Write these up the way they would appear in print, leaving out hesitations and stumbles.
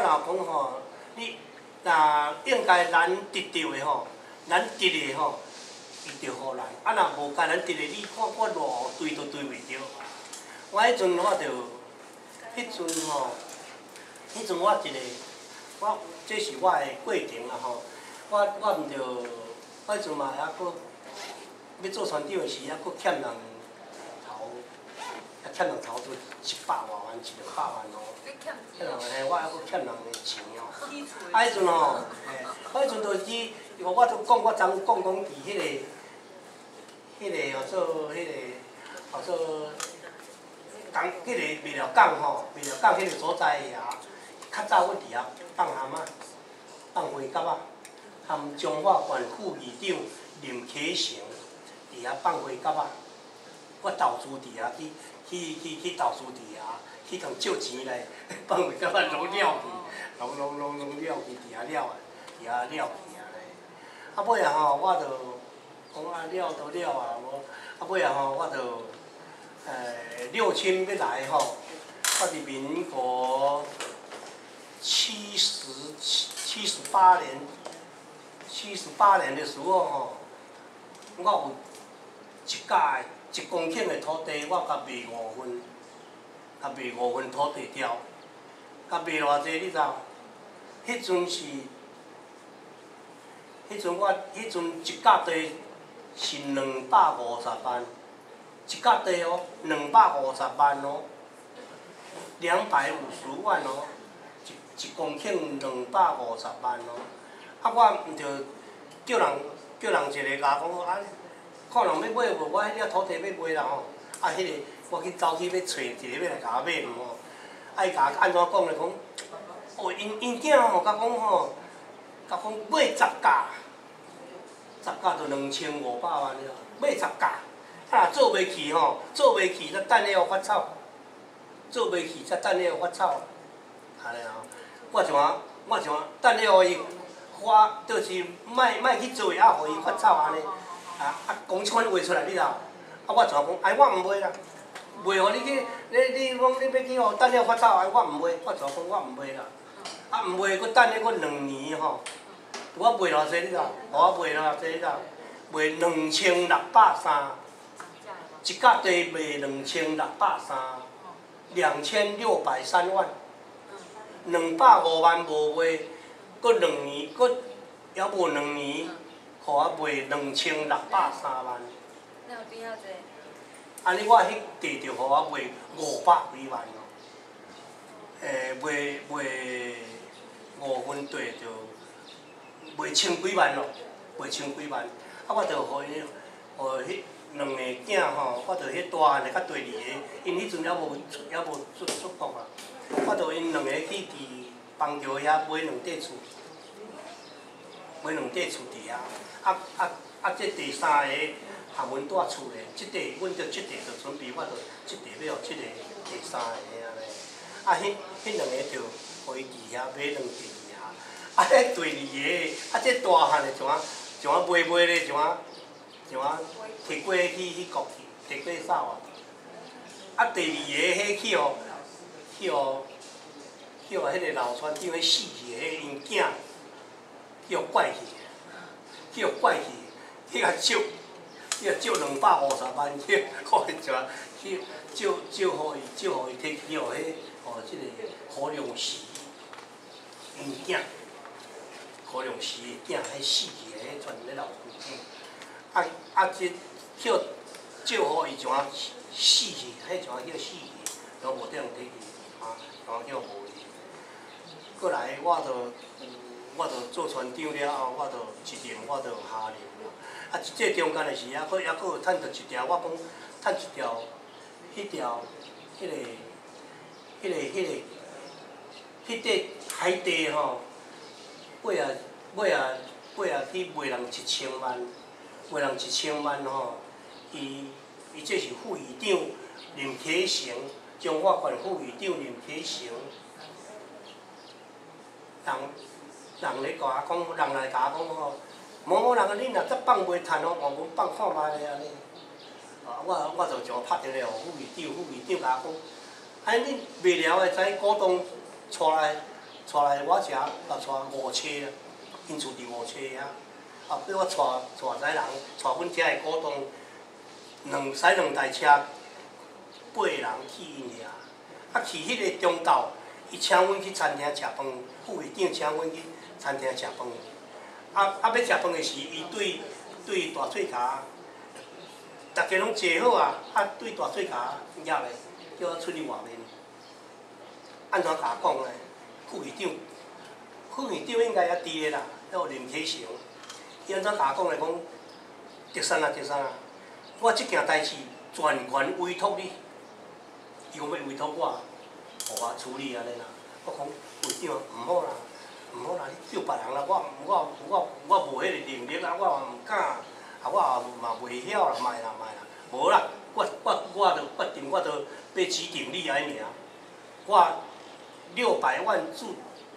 讲吼，你若应该咱得到的吼，咱得的吼，伊就互咱。啊，若无甲咱得的，你看我偌追都追袂着。我迄阵我着，迄阵吼，迄阵我一个，这是我的过程啊吼。我毋着，我迄阵嘛还佫要做船长的时，还佫欠人头，还欠人头都100外万、100万哦。欠人嘿，我还佫欠人的钱哦。啊，迄阵吼，嘿，我迄阵着去，我都讲，我昨讲伫迄个，做迄个，做。迄个卖料港吼，卖料港迄个所在遐，较早我伫遐放蛤仔、放花蛤仔，含中华县副议长林启成伫遐放花蛤仔，我投资伫遐去投资伫遐，去共借钱来放花蛤仔拢了去，拢了去伫遐了去啊咧。啊尾啊吼，我着讲啊了都了啊，无啊尾啊吼，我着。6000要来吼，我伫民国78年的时候吼，我有1公顷的土地，我甲卖5分，甲卖5分土地条，甲卖偌济你知？迄阵是，迄阵一甲地是250万。一甲地哦，250万哦，250万哦，一公顷250万哦。啊，我毋着叫人一个甲我讲啊，看人要买无？我迄了土地要卖啦吼。啊，迄个我去走去要找一个要来甲我买吼。啊，伊甲我安怎讲咧？讲哦，因囝吼甲讲吼，甲讲买10甲就2500万了，买10甲。啊，做袂起吼，做袂起则等了发臭，做袂起则等了发臭，安尼吼。我像等了伊花，就是莫去做啊，互伊发臭安尼。啊，讲即款话出来你知？啊，我像讲，哎，我毋买啦，卖互你去，你讲你要去吼，等了发臭，哎，我毋买，我像讲我毋买啦。啊，毋买，佫等了佫2年吼，我卖偌济你知？互我卖偌济你知？卖2630。一甲地卖2630，2603万，250万无卖，佫2年，佫还无2年，互我卖2630万。 那有比较济？ 安尼我迄地着互我卖500几万哦，卖5分地着卖1000几万咯，卖1000几万，啊我着互伊，互迄。2个囝吼，我着迄大汉的甲第2个，因迄阵还无出国啊，我着因2个去伫邦桥遐买2块厝，买2块厝伫遐，这第3个含阮住厝的，阮着即块着准备，我着即块要互即个第3个安尼，啊，迄2个着互伊伫遐买2块伫遐，啊，迄第2个，啊，这大汉的怎啊卖咧，怎啊摕过去国去，摕过走啊！啊，第2个迄去互迄个老船长迄死去的，迄因囝去互拐去，去甲借250万去，互伊怎去借互伊摕去互即个何良时因囝，何良时的囝迄死去的，迄全咧老船长，这。借互伊怎啊死去，迄怎啊叫死去，都无得用摕去，怎啊叫无去。过来我着做船长了后，我着一年我着下年啦。啊，这中间的时啊，还佫有趁着一条，我讲趁一条，迄块海地吼，尾啊去卖人1000万，卖人1000万吼。伊这是副议长林启成，中华县副议长林启成，人咧甲我讲，人来甲我讲吼，某人啊，你若再放袂趁哦，换阮放看卖咧安尼。啊，我就像拍电话副议长甲我讲，啊，恁卖了的知股东带带来我遮，带5车啊，因厝伫5车遐，后尾我带载人，带阮遮的股东，驶2台车，8个人去因遐，啊去迄个中昼，伊请阮去餐厅食饭，副会长请阮去餐厅食饭，要食饭的时，伊对大嘴甲，大家拢坐好啊，对大嘴甲夹咧，叫我出去外面。 安怎甲我讲呢？副会长应该还伫个啦，还有林启成。伊安怎甲我讲咧？讲德山啊，我即件代志全权委托你。伊讲要委托我，互我处理安尼啦。我讲会长毋好啦，你叫别人啦，我无迄个能力啊，我嘛毋敢，啊我也嘛袂晓啦，卖啦，无啦，我就决定，我就要指定你安尔。我600万至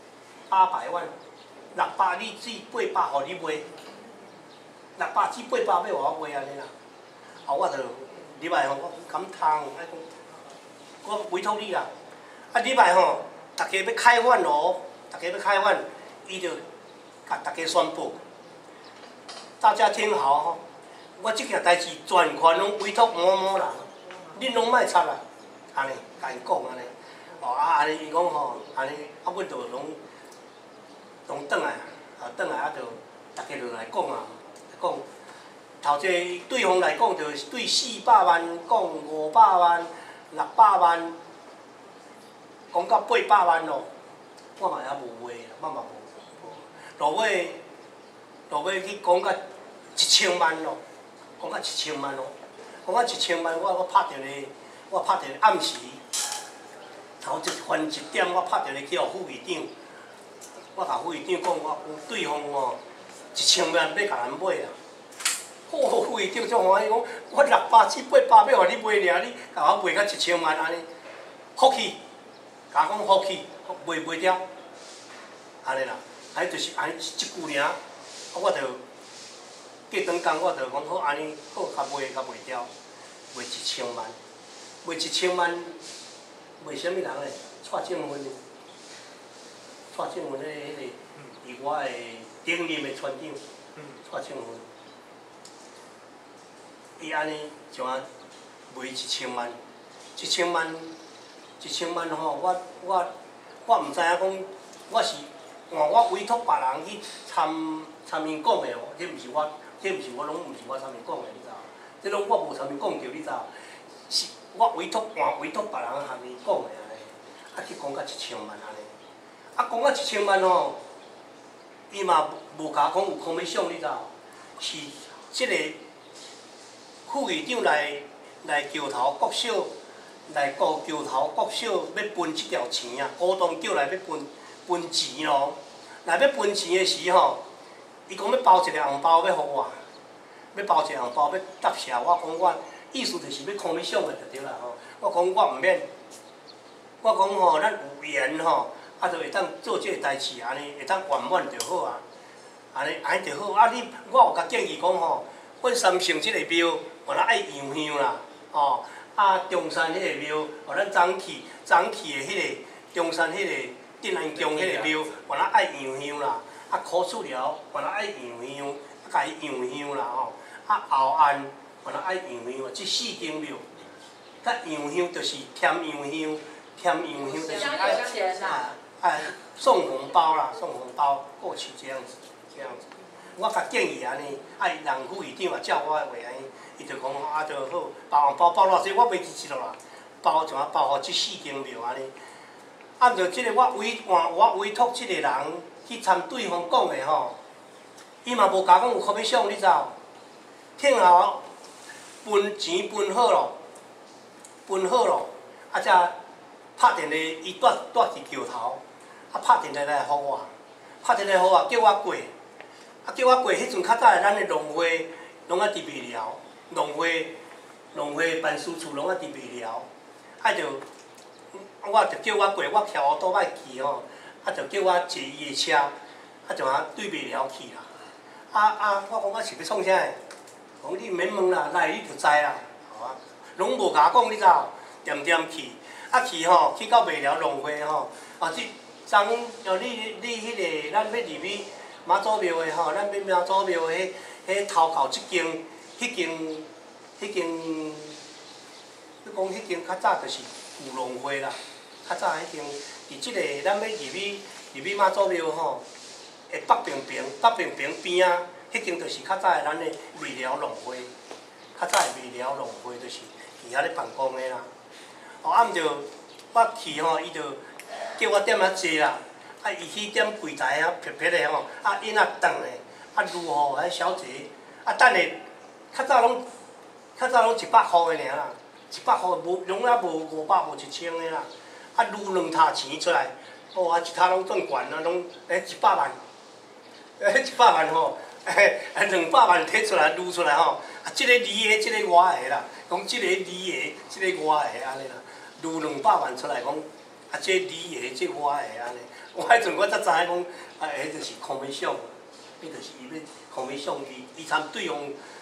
800万，600你至800，互你卖，600至800要互我卖安尼啦。啊，我就入来吼，我敢通，爱讲，我委托你啦。啊，入来吼，大家要开饭咯，伊就甲大家宣布，大家听好吼，我即件代志全权拢委托某人，恁拢莫插啦，安尼，甲因讲安尼。 哦安尼伊讲吼，安尼阮就拢转来，就大家就来讲啊，讲头一对方来讲，就对400万讲500万、600万，讲到800万咯，我嘛也无话啦，我嘛无，落尾去讲到1000万咯，讲到1000万，我拍电话暗时。 头一分1点，我拍电话叫副会长，我甲副会长讲，我讲对方哦，1000万要甲咱买啦。副会长足欢喜讲，我600至800要互你买尔，你甲我卖到1000万安尼，福气，甲我讲福气，卖掉，安尼啦，安尼就是安尼一句尔，我就过转工，我就讲好安尼好，甲卖掉，卖1000万，卖1000万。 卖啥物人嘞？蔡正文，迄个，是我的顶任的村长，蔡正文。伊安尼像啊卖1000万，1000万吼，我毋知影讲，我是换我委托别人去参因讲的哦，迄毋是我拢毋是我参因讲的，你知？这拢我无参因讲着，你知？是。 我换委托别人向伊讲的安尼，啊去讲到1000万安尼，啊讲到1000万吼，伊嘛无甲我讲有commission，你知？是即个副会长来桥头国小，要分即条钱啊，股东叫来要分钱咯。来要分钱的时吼，伊讲要包一个红包要互我，要答谢我，讲我。 意思就是要commission的就对啦吼。我讲我毋免，我讲吼，咱有缘吼，啊，就会当做即个代志，安尼会当圆满就好啊。安尼就好。啊，我有甲建议讲吼，阮三圣即个庙，原来爱扬香啦，吼。啊，中山迄个庙，咱早起的迄个中山迄个镇安宫迄个庙，原来爱扬香啦。啊，苦厝寮原来爱扬香，啊，甲伊扬香啦吼。啊，后岸。 原来爱扬香啊！即4间庙，甲扬香就是添扬香就是爱送红包啦，过去这样子。我甲建议安尼，人副会长也照我的话安尼，伊就讲啊，就好，包红包偌济，我袂支持落啦，包互即4间庙安尼。按照即个我委托即个人去参对方讲的吼，伊嘛无甲讲有commission，你知？听后。 分钱分好咯，啊，才拍电话，伊住伫桥头，啊，拍电话来互我，叫我过，迄阵较早咱的农会拢啊伫袂了，农会办事处拢啊伫袂了，啊就，我就叫我过，我骑乌多摆去吼，啊就叫我坐伊的车，啊就对袂了去啦，我讲我是要创啥的？ 讲你免问啦，来你就知啦，吼啊，拢无甲我讲，你知？点去，啊去吼，去到袂了农会吼，啊即你迄个咱要入去妈祖庙的吼，咱要妈祖庙的迄头靠即间，迄间，你讲迄间较早就是古龙会啦，较早迄间，伫即个咱要入去妈祖庙吼，的北平边啊，迄间就是较早的咱的味寮农会，较早的味寮农会就是伫遐咧办公的啦。哦，啊，毋着我去吼，伊着叫我点仔坐啦，啊，伊去点柜台啊，撇撇的吼，啊，因仔等的，啊，如何迄小姐，啊，等下较早拢100块的尔啦，100块无，拢也无500无1000的啦，啊，撸2塔钱出来，哦，啊，一塔拢转悬啊，拢100万，100万吼，200万摕出来撸出来吼，啊，即个你的，即个我的啦，讲即个你的，即个我的安尼啦，撸200万出来讲，啊，这你的，这我的安尼，我迄阵我才知影讲，啊，迄就是空尾相，迄就是伊要空尾相，伊参对方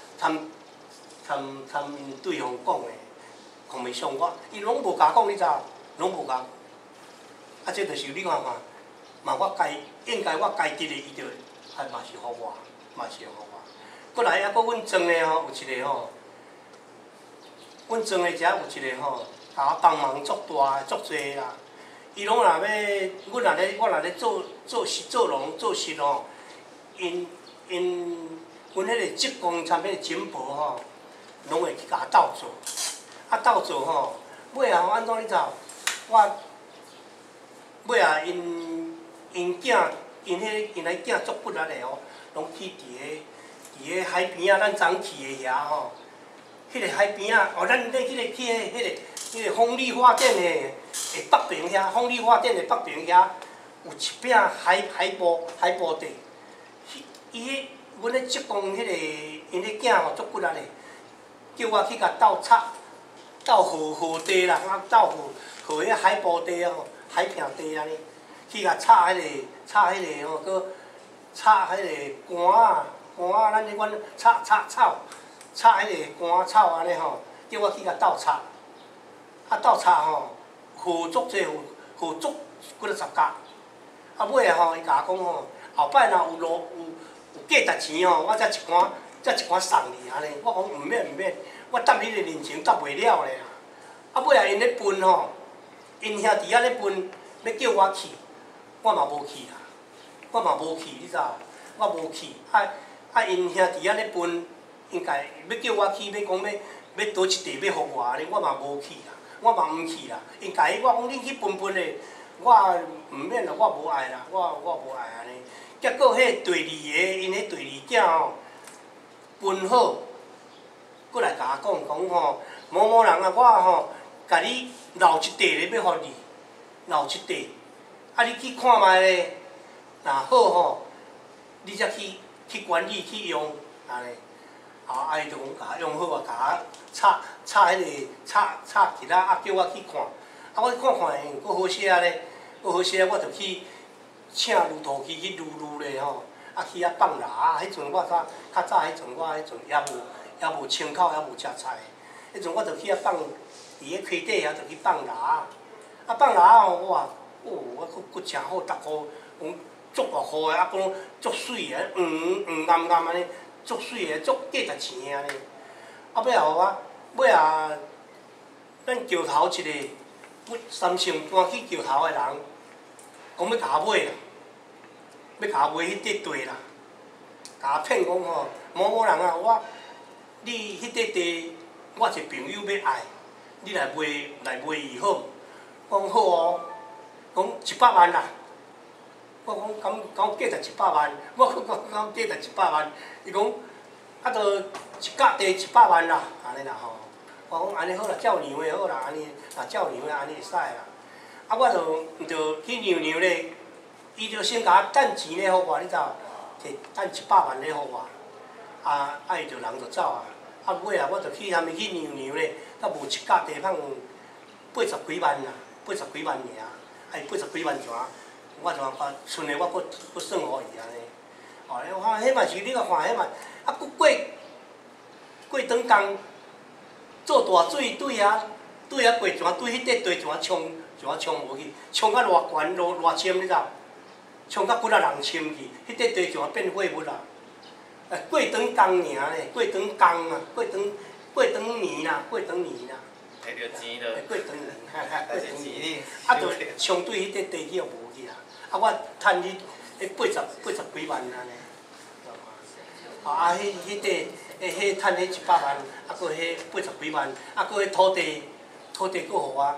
对方讲的，空尾相伊拢无甲讲，你知影？拢无甲。啊，这就是你看看，嘛我应该我该得的，伊着还嘛是互我，嘛是互我。过来啊，搁阮庄的吼，有一个吼，阮庄的遮有一个吼，甲我帮忙足大足济啦。伊拢若要，我若咧做农做事吼，阮迄个职工参迄个简报吼，拢会去甲我斗做，啊斗做吼，尾啊安怎你知？尾啊因囝因个囝足骨力的哦，拢去伫个海边啊，咱昨去的遐吼，迄个海边啊，哦，咱去迄个风力发电的北边遐，风力发电的北边遐有一柄海波地，伊阮咧职工迄个因个囝吼足骨力的，叫我去甲斗河地啦，啊斗河迄海波地啊吼，海平地安尼，去甲插迄个吼，搁插迄个杆啊，咱咧阮插草迄个杆草安尼吼，叫我去甲斗插，啊斗插吼，河足济，河足几10甲，啊尾啊吼，伊甲我讲吼，后摆若有价值钱吼，我才一寡送你安尼，我讲毋免，我答你个人情答袂了咧啊。啊尾啊因咧分吼，因兄弟仔咧分，要叫我去，我嘛无去啦，你知？我无去，因兄弟仔咧分，应该要叫我去，要讲要倒一地要互我安尼，我嘛无去啦，我嘛毋去啦。因家己我讲恁去分咧，我毋免啦，我无爱啦，我无爱安尼。结果迄第二个，因迄第二囝吼，分好，过来甲我讲吼，某人啊，我吼，甲你留一地咧，要互你，留一地，啊你去看卖咧，若好吼，你才去管理去用安尼。啊，伊就讲甲我用好啊，甲我插迄个插起来，啊叫我去看，啊我去看，佫好些咧，我就去请撸头机去撸咧吼，啊去遐放蜡，迄阵我较早迄阵也无清口，也无食菜，迄阵我就去遐放，伫个溪底遐就去放蜡，啊放蜡吼，我佫真好，逐个讲足大块的，啊讲足水的，暗安尼。足水的，足价值钱的安尼。啊，尾啊，咱桥头一个三成搬去桥头的人，讲要甲我买啦，要甲我买迄块地啦，甲我骗讲吼，某人啊，你迄块地，我一个朋友要爱，你来卖伊好？我讲好哦，讲100万啦。我讲敢价值100万，我讲价值100万，伊讲啊，着一角地100万啦，安尼啦吼。我讲安尼好啦，照样的好啦，安尼若照样的安尼会使啦。啊，我着去娘咧，伊着先甲我等钱咧，互我，你知？摕等100万咧，互我。啊，伊着人着走啊。啊，尾啊，我着去娘咧，才无一角地放80几万啦，80几万尔，啊，80几万钱。我就把剩的我佫算互伊安尼，哦，迄嘛是你甲看，迄嘛，啊，佫过长工，做大水对啊过泉，对迄块地泉冲就我冲无去，冲到偌悬偌深你知？冲到骨仔人深去，迄块地就啊变废物啦。过长工尔咧，过长工啊，过长年啦，过长年啦。 摕着钱了。 过长年，过长年。 啊， 就相对迄块地叫无去啦。啊，我趁你八十几万安尼。啊，迄块，迄趁迄100万，啊，搁迄80几万，啊，搁迄土地搁互我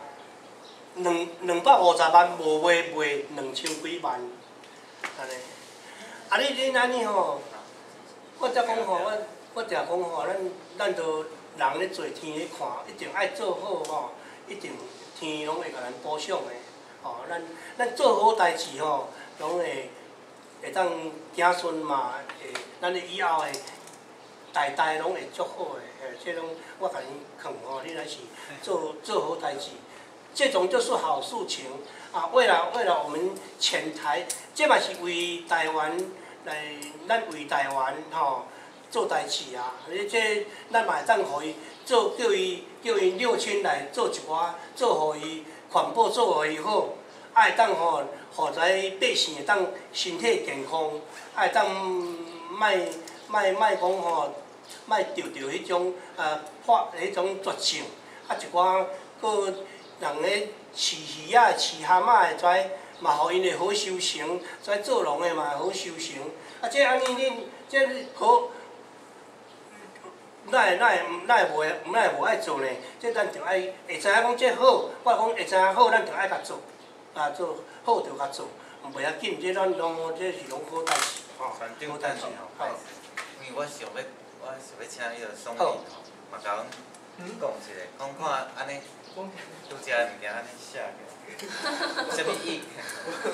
250万，无卖2000几万，安尼。啊，你安尼吼，我则讲吼，我则讲吼，咱着人咧做，天咧看，一定爱做好吼，一定天拢会甲咱保赏的。吼，咱做好代志吼，拢会当子孙嘛，咱的以后的代代拢会足好的，这拢我甲你劝吼，你若是做好代志，这种就是好事情啊！为了我们全台，这嘛是为台湾来，咱为台湾吼做代志啊！这咱嘛会当互伊做，叫伊6000来做一寡，做互伊环保，做互伊好，会当吼，互在百姓会当身体健康，会当莫讲吼，莫着迄种迄种绝症，啊一寡个人咧饲鱼仔、饲蛤蟆的跩，嘛互因会好收成，跩做农的嘛会好收成。啊，这安尼恁这好，哪会无爱做呢？这咱着爱会知影讲这好，我讲会知影好，咱着爱甲做，啊做好着甲做，袂要紧，这咱拢这是拢好代志吼，好代志吼。 因为我想要请迄个宋明吼，嘛甲阮讲一下，讲看安尼，拄食的物件安尼写起来，有啥物意见？